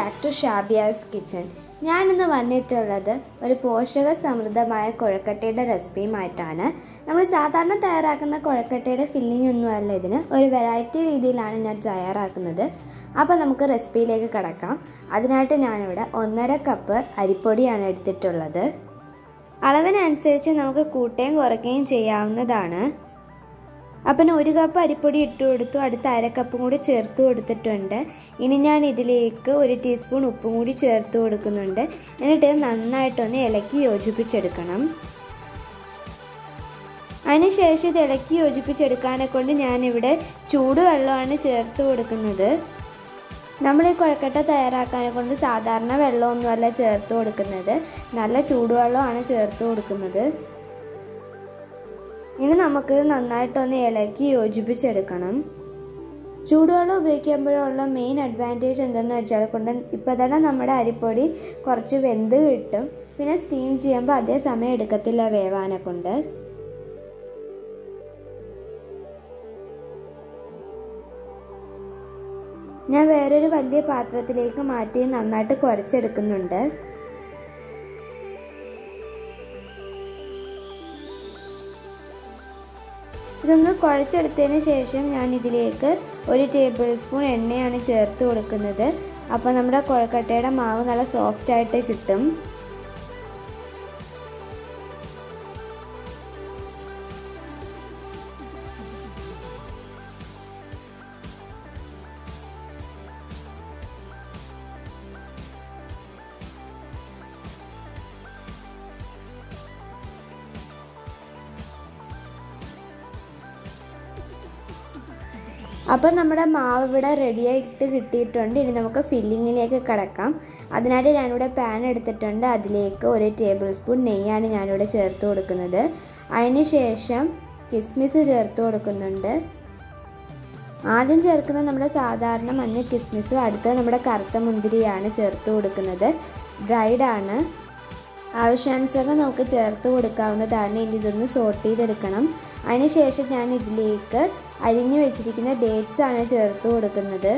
Back to Shabiya's kitchen. ഞാനിന്ന് വന്നിട്ടുള്ളത് ഒരു പോഷക സമൃദ്ധമായ കൊഴക്കട്ടയുടെ റെസിപ്പിയുമായിട്ടാണ്. നമ്മൾ സാധാരണ തയ്യാറാക്കുന്ന കൊഴക്കട്ടയുടെ ഫില്ലിംഗ് ഒന്നുമല്ല ഇതിന്, ഒരു വെറൈറ്റി രീതിയിലാണ് ഞാൻ തയ്യാറാക്കുന്നത്. അപ്പോൾ നമുക്ക് റെസിപ്പിയിലേക്ക് കടക്കാം. അതിനായിട്ട് ഞാനിവിടെ 1.5 കപ്പ് അരിപ്പൊടിയാണ് എടുത്തിട്ടുള്ളത്. അളവിനനുസരിച്ച് നമുക്ക് കൂട്ടുകയും കുറയ്ക്കുകയും ചെയ്യാവുന്നതാണ്. അപ്പം 1 കപ്പ് അരിപ്പൊടി ഇട്ട് കൊടുത്തു, അടുത്ത 1/2 കപ്പും കൂടി ചേർത്ത് കൊടുത്തിട്ടുണ്ട്. ഇനി ഞാൻ ഇതിലേക്ക് 1 ടീസ്പൂൺ ഉപ്പും കൂടി ചേർത്ത് കൊടുക്കുന്നുണ്ട്. എന്നിട്ട് നന്നായിട്ടൊന്ന് ഇളക്കി യോജിപ്പിച്ചെടുക്കണം. അതിനുശേഷം ഇത് ഇളക്കി യോജിപ്പിച്ചെടുക്കാനെ കൊണ്ട് ഞാനിവിടെ ചൂടുവെള്ളമാണ് ചേർത്ത് കൊടുക്കുന്നത്. നമ്മൾ ഈ കൊഴക്കട്ട തയ്യാറാക്കാനെ കൊണ്ട് സാധാരണ വെള്ളമൊന്നുമല്ല ചേർത്ത് കൊടുക്കുന്നത്, നല്ല ചൂടുവെള്ളമാണ് ചേർത്ത് കൊടുക്കുന്നത്. ഇനി നമുക്ക് നന്നായിട്ടൊന്ന് ഇളക്കി യോജിപ്പിച്ചെടുക്കണം. ചൂടുവെള്ളം ഉപയോഗിക്കുമ്പോഴുള്ള മെയിൻ അഡ്വാൻറ്റേജ് എന്തെന്ന് വെച്ചാൽ ഇപ്പോൾ തന്നെ നമ്മുടെ അരിപ്പൊടി കുറച്ച് വെന്ത് കിട്ടും. പിന്നെ സ്റ്റീം ചെയ്യുമ്പോൾ അതേ സമയം എടുക്കത്തില്ല വേവാനെ കൊണ്ട്. ഞാൻ വേറൊരു വലിയ പാത്രത്തിലേക്ക് മാറ്റി നന്നായിട്ട് കുഴച്ചെടുക്കുന്നുണ്ട്. ഇതൊന്ന് കുഴച്ചെടുത്തതിന് ശേഷം ഞാൻ ഇതിലേക്ക് 1 ടേബിൾ സ്പൂൺ എണ്ണയാണ് ചേർത്ത് കൊടുക്കുന്നത്. അപ്പോൾ നമ്മുടെ കൊഴക്കട്ടയുടെ മാവ് നല്ല സോഫ്റ്റ് ആയിട്ട് കിട്ടും. അപ്പോൾ നമ്മുടെ മാവ് ഇവിടെ റെഡിയായിട്ട് കിട്ടിയിട്ടുണ്ട്. ഇനി നമുക്ക് ഫില്ലിങ്ങിലേക്ക് കടക്കാം. അതിനായിട്ട് ഞാനിവിടെ പാൻ എടുത്തിട്ടുണ്ട്. അതിലേക്ക് 1 ടേബിൾ സ്പൂൺ നെയ്യാണ് ഞാനിവിടെ ചേർത്ത് കൊടുക്കുന്നത്. അതിന് ശേഷം കിസ്മിസ് ചേർത്ത് കൊടുക്കുന്നുണ്ട്. ആദ്യം ചേർക്കുന്നത് നമ്മുടെ സാധാരണ മഞ്ഞ കിസ്മിസും അടുത്തത് നമ്മുടെ കറുത്ത മുന്തിരിയാണ് ചേർത്ത് കൊടുക്കുന്നത്. ഡ്രൈഡ് ആണ്, ആവശ്യാനുസരണം നമുക്ക് ചേർത്ത് കൊടുക്കാവുന്നതാണ്. ഇനി ഇതൊന്ന് സോട്ട് ചെയ്തെടുക്കണം. അതിനുശേഷം ഞാൻ ഇതിലേക്ക് അരിഞ്ഞു വെച്ചിരിക്കുന്ന ഡേറ്റ്സ് ആണ് ചേർത്ത് കൊടുക്കുന്നത്.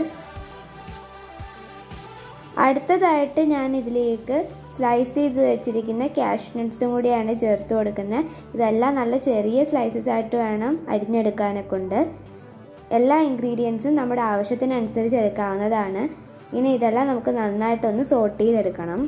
അടുത്തതായിട്ട് ഞാൻ ഇതിലേക്ക് സ്ലൈസ് ചെയ്ത് വെച്ചിരിക്കുന്ന കാഷ്നട്ട്സും കൂടിയാണ് ചേർത്ത് കൊടുക്കുന്നത്. ഇതെല്ലാം നല്ല ചെറിയ സ്ലൈസസ് ആയിട്ട് വേണം അരിഞ്ഞെടുക്കാനെ കൊണ്ട്. എല്ലാ ഇൻഗ്രീഡിയൻസും നമ്മുടെ ആവശ്യത്തിനനുസരിച്ച് എടുക്കാവുന്നതാണ്. ഇനി ഇതെല്ലാം നമുക്ക് നന്നായിട്ടൊന്ന് സോട്ട് ചെയ്തെടുക്കണം.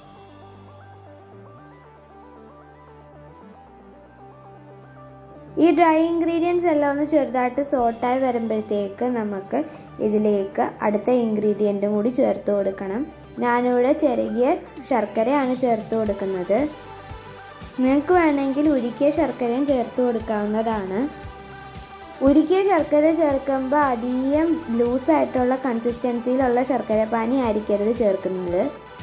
ഈ ഡ്രൈ ഇൻഗ്രീഡിയൻസ് എല്ലാം ഒന്ന് ചെറുതായിട്ട് സോട്ടായി വരുമ്പോഴത്തേക്ക് നമുക്ക് ഇതിലേക്ക് അടുത്ത ഇൻഗ്രീഡിയൻറ്റും കൂടി ചേർത്ത് കൊടുക്കണം. ഞാനിവിടെ ചെറിയ ശർക്കരയാണ് ചേർത്ത് കൊടുക്കുന്നത്. നിങ്ങൾക്ക് വേണമെങ്കിൽ ഉരുക്കിയ ശർക്കരയും ചേർത്ത് കൊടുക്കാവുന്നതാണ്. ഉരുക്കിയ ശർക്കര ചേർക്കുമ്പോൾ അധികം ലൂസായിട്ടുള്ള കൺസിസ്റ്റൻസിയിലുള്ള ശർക്കര പാനി ആയിരിക്കരുത് ചേർക്കുന്നത്.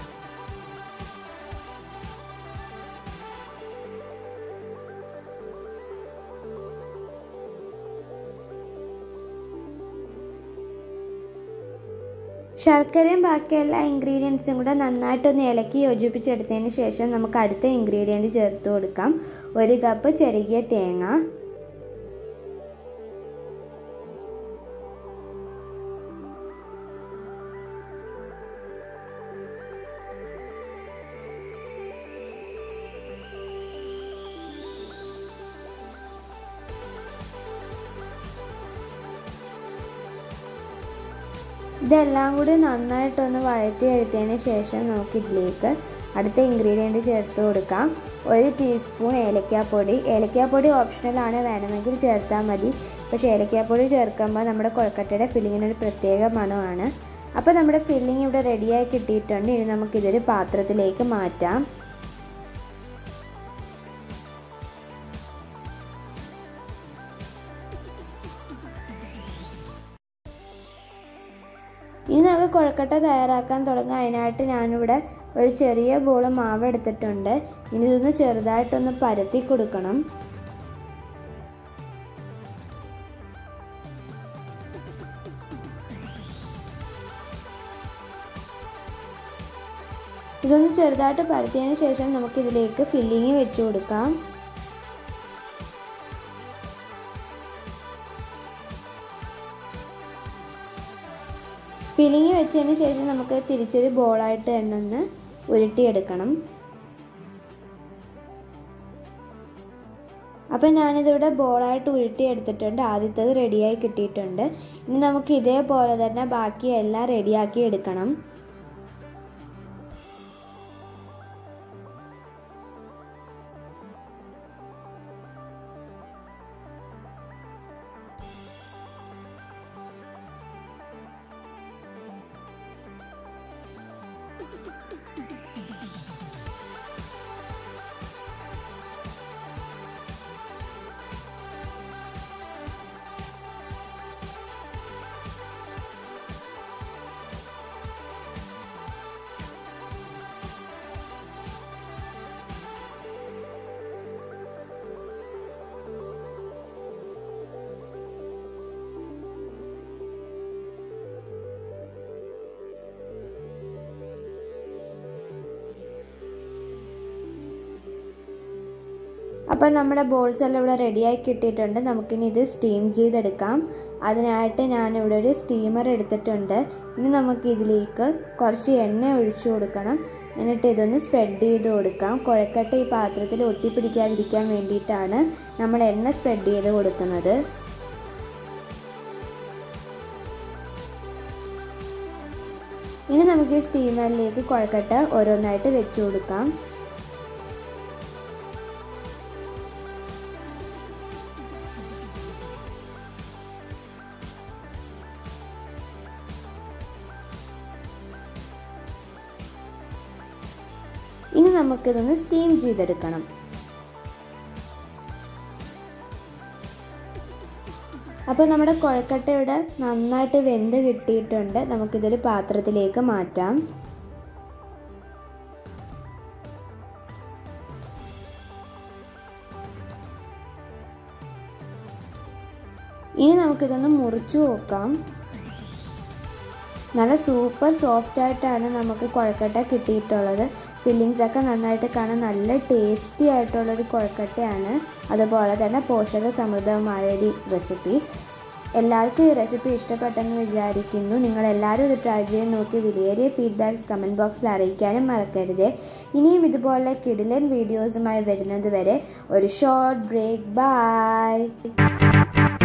ശർക്കരയും ബാക്കി എല്ലാ ഇൻഗ്രീഡിയൻസും കൂടെ നന്നായിട്ടൊന്ന് ഇളക്കി യോജിപ്പിച്ചെടുത്തതിന് ശേഷം നമുക്ക് അടുത്ത ഇൻഗ്രീഡിയൻറ്റ് ചേർത്ത് കൊടുക്കാം. 1 കപ്പ് ചെറിയ തേങ്ങ, ഇതെല്ലാം കൂടി നന്നായിട്ടൊന്ന് വഴറ്റി എടുത്തതിന് ശേഷം നമുക്കിതിലേക്ക് അടുത്ത ഇൻഗ്രീഡിയൻറ്റ് ചേർത്ത് കൊടുക്കാം. 1 ടീസ്പൂൺ ഏലക്കാപ്പൊടി. ഏലക്കാപ്പൊടി ഓപ്ഷണലാണ്, വേണമെങ്കിൽ ചേർത്താൽ മതി. പക്ഷേ ഏലക്കാപ്പൊടി ചേർക്കുമ്പോൾ നമ്മുടെ കൊഴക്കട്ടയുടെ ഫില്ലിങ്ങിനൊരു പ്രത്യേക മണമാണ്. അപ്പോൾ നമ്മുടെ ഫില്ലിങ് ഇവിടെ റെഡിയായി കിട്ടിയിട്ടുണ്ട്. ഇനി നമുക്കിതൊരു പാത്രത്തിലേക്ക് മാറ്റാം. ഇനി നമുക്ക് കൊഴക്കട്ട തയ്യാറാക്കാൻ തുടങ്ങാം. അതിനായിട്ട് ഞാനിവിടെ ഒരു ചെറിയ ബോൾ മാവ് എടുത്തിട്ടുണ്ട്. ഇനി ഇതൊന്ന് ചെറുതായിട്ടൊന്ന് പരത്തി കൊടുക്കണം. ഇതൊന്ന് ചെറുതായിട്ട് പരത്തിയതിന് ശേഷം നമുക്കിതിലേക്ക് ഫില്ലിങ് വെച്ച് കൊടുക്കാം. ഫില്ലിങ് വെച്ചതിന് ശേഷം നമുക്ക് തിരിച്ചൊരു ബോളായിട്ട് തന്നെ ഒന്ന് ഉരുട്ടിയെടുക്കണം. അപ്പോൾ ഞാനിതിവിടെ ബോളായിട്ട് ഉരുട്ടിയെടുത്തിട്ടുണ്ട്. ആദ്യത്തേത് റെഡിയായി കിട്ടിയിട്ടുണ്ട്. ഇനി നമുക്ക് ഇതേപോലെ തന്നെ ബാക്കി എല്ലാം റെഡിയാക്കി എടുക്കണം. അപ്പോൾ നമ്മുടെ ബോൾസ് എല്ലാം ഇവിടെ റെഡിയായി കിട്ടിയിട്ടുണ്ട്. നമുക്കിനി ഇത് സ്റ്റീം ചെയ്തെടുക്കാം. അതിനായിട്ട് ഞാനിവിടെ ഒരു സ്റ്റീമർ എടുത്തിട്ടുണ്ട്. ഇനി നമുക്ക് ഇതിലേക്ക് കുറച്ച് എണ്ണ ഒഴിച്ചു കൊടുക്കണം. എന്നിട്ട് ഇതൊന്ന് സ്പ്രെഡ് ചെയ്ത് കൊടുക്കാം. കുഴക്കട്ട ഈ പാത്രത്തിൽ ഒട്ടിപ്പിടിക്കാതിരിക്കാൻ വേണ്ടിയിട്ടാണ് നമ്മൾ എണ്ണ സ്പ്രെഡ് ചെയ്ത് കൊടുക്കുന്നത്. ഇനി നമുക്ക് ഈ സ്റ്റീമറിലേക്ക് കുഴക്കട്ട ഓരോന്നായിട്ട് വെച്ചു കൊടുക്കാം. ഇനി നമുക്കിതൊന്ന് സ്റ്റീം ചെയ്തെടുക്കണം. അപ്പോൾ നമ്മുടെ കുഴക്കട്ടയുടെ നന്നായിട്ട് വെന്ത് കിട്ടിയിട്ടുണ്ട്. നമുക്കിതൊരു പാത്രത്തിലേക്ക് മാറ്റാം. ഇനി നമുക്കിതൊന്ന് മുറിച്ചു നോക്കാം. നല്ല സൂപ്പർ സോഫ്റ്റായിട്ടാണ് നമുക്ക് കുഴക്കട്ട കിട്ടിയിട്ടുള്ളത്. ഫില്ലിങ്സ് ഒക്കെ നന്നായിട്ട് കാണാൻ നല്ല ടേസ്റ്റി ആയിട്ടുള്ളൊരു കുഴക്കട്ടയാണ്. അതുപോലെ തന്നെ പോഷക സമൃദ്ധമായൊരു റെസിപ്പി. എല്ലാവർക്കും ഈ റെസിപ്പി ഇഷ്ടപ്പെട്ടെന്ന് വിചാരിക്കുന്നു. നിങ്ങളെല്ലാവരും ഇത് ട്രൈ ചെയ്ത് നോക്കി വിലയേറിയ ഫീഡ്ബാക്ക്സ് കമൻറ്റ് ബോക്സിൽ അറിയിക്കാനും മറക്കരുത്. ഇനിയും ഇതുപോലെ കിടിലൻ വീഡിയോസുമായി വരുന്നത് വരെ ഒരു ഷോർട്ട് ബ്രേക്ക്. ബൈ.